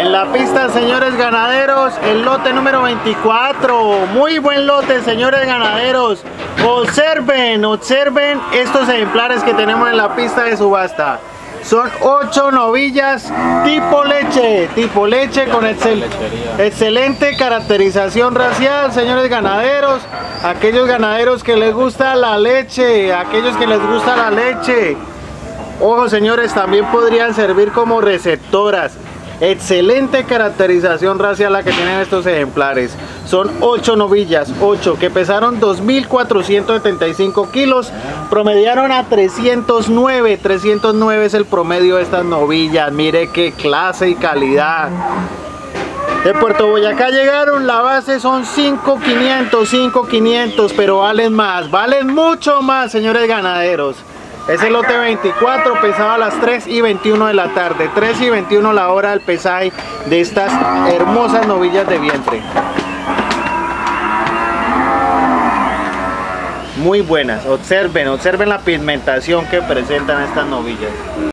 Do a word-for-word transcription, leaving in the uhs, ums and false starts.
En la pista, señores ganaderos, el lote número veinticuatro. Muy buen lote, señores ganaderos. Observen, observen estos ejemplares que tenemos en la pista de subasta. Son ocho novillas tipo leche, tipo leche con excel excelente caracterización racial, señores ganaderos. Aquellos ganaderos que les gusta la leche, aquellos que les gusta la leche. Ojo, señores, también podrían servir como receptoras. Excelente caracterización racial la que tienen estos ejemplares. Son ocho novillas, ocho que pesaron dos mil cuatrocientos setenta y cinco kilos, promediaron a trescientos nueve. trescientos nueve es el promedio de estas novillas. Mire qué clase y calidad. De Puerto Boyacá llegaron, la base son cinco mil quinientos, cinco mil quinientos, pero valen más, valen mucho más, señores ganaderos. Es el lote veinticuatro, pesaba a las tres y veintiuno de la tarde, tres y veintiuno la hora del pesaje de estas hermosas novillas de vientre. Muy buenas, observen, observen la pigmentación que presentan estas novillas.